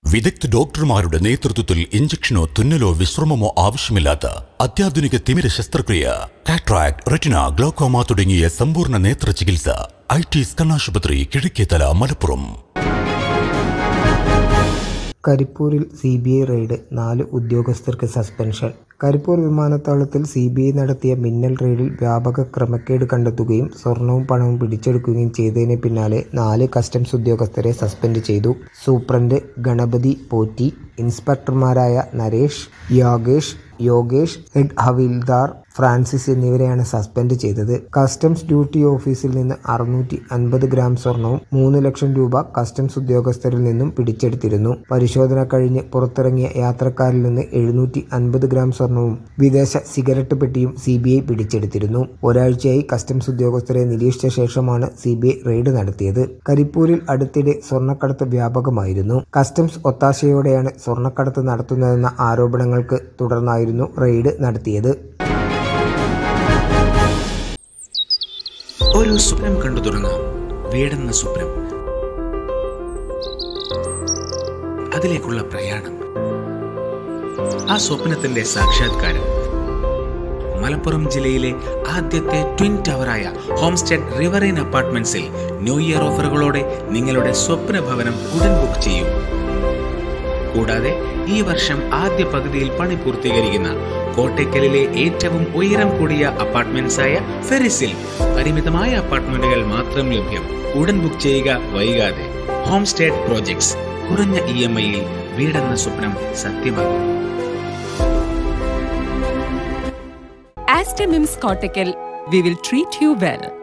വിദഗ്ധ ഡോക്ടർമാരുടെ നേതൃത്വത്തിൽ ഇഞ്ചക്ഷനോ തുന്നലോ വിശ്രമമോ ആവശ്യമില്ലാത്ത അത്യാധുനിക തിമിര ശസ്ത്രക്രിയ, കാട്രാക്ട്, റെറ്റിന, ഗ്ലോക്കോമ തുടങ്ങിയ സമ്പൂർണ്ണ നേത്ര ചികിത്സ. ഐ.ടി.സ് കണ്ണാശുപത്രി, കിഴക്കേത്തല, മലപ്പുറം. കരിപ്പൂരിൽ CBI റെയ്ഡ്, 4 ഉദ്യോഗസ്ഥർക്ക് സസ്പെൻഷൻ. കരിപ്പൂർ വിമാനത്താവളത്തിൽ CBI നടത്തിയ മിന്നൽ റെയ്ഡിൽ വ്യാപക ക്രമക്കേട് കണ്ടെത്തുകയും സ്വർണവും പണവും പിടിച്ചെടുക്കുകയും ചെയ്തതിന് പിന്നാലെ 4 കസ്റ്റംസ് ഉദ്യോഗസ്ഥരെ സസ്പെൻഡ് ചെയ്തു. സൂപ്രണ്ട് ഗണപതി പോറ്റി, ഇൻസ്പെക്ടർമാരായ നരേഷ്, യോഗേഷ്, ഹെഡ് ഹവിൽദാർ ഫ്രാൻസിസ് എന്നിവരെയാണ് സസ്പെൻഡ് ചെയ്തത്. കസ്റ്റംസ് ഡ്യൂട്ടി ഓഫീസിൽ നിന്ന് 650 ഗ്രാം സ്വർണവും 3 ലക്ഷം രൂപ കസ്റ്റംസ് ഉദ്യോഗസ്ഥരിൽ നിന്നും പിടിച്ചെടുത്തിരുന്നു. പരിശോധന കഴിഞ്ഞ് പുറത്തിറങ്ങിയ യാത്രക്കാരിൽ നിന്ന് 750 ഗ്രാം സ്വർണവും വിദേശ സിഗരറ്റ് പെട്ടിയും CBI പിടിച്ചെടുത്തിരുന്നു. ഒരാഴ്ചയായി കസ്റ്റംസ് ഉദ്യോഗസ്ഥരെ നിരീക്ഷിച്ച ശേഷമാണ് CBI റെയ്ഡ് നടത്തിയത്. കരിപ്പൂരിൽ അടുത്തിടെ സ്വർണ്ണക്കടത്ത് വ്യാപകമായിരുന്നു. കസ്റ്റംസ് ഒത്താശയോടെയാണ് സ്വർണ്ണക്കടത്ത് നടത്തുന്നതെന്ന ആരോപണങ്ങൾക്ക് തുടർന്നായിരുന്നു റെയ്ഡ് നടത്തിയത്. ഒരു സ്വപ്നം കണ്ടു തുടങ്ങാം, വീടെന്ന സ്വപ്നം. അതിലേക്കുള്ള പ്രയാണം, ആ സ്വപ്നത്തിന്റെ സാക്ഷാത്കാരം. മലപ്പുറം ജില്ലയിലെ ആദ്യത്തെ ട്വിൻ ടവറായ ഹോംസ്റ്റേ റിവറൈൻ അപ്പാർട്ട്മെന്റ്സിൽ ന്യൂ ഇയർ ഓഫറുകളോടെ നിങ്ങളുടെ സ്വപ്ന ഭവനം ഉടൻ ബുക്ക് ചെയ്യൂ. കൂടാതെ ഈ വർഷം ആദ്യ പകുതിയിൽ പണി പൂർത്തീകരിക്കുന്ന കോട്ടയ്ക്കലിലെ ഏറ്റവും ഉയരം കൂടിയ അപ്പാർട്ട്മെന്റ്സായ ഫെറിസിൽ പരിമിതമായ അപ്പാർട്ട്മെന്റുകൾ മാത്രം ലഭ്യം. ഉടൻ ബുക്ക് ചെയ്യുക, വൈകാതെ. ഹോംസ്റ്റേ പ്രോജക്ട്സ്, കുറഞ്ഞ EMI-യിൽ വീടെന്ന സ്വപ്നം സത്യമാകും. Astor Mims Kottakkal, we will treat you well.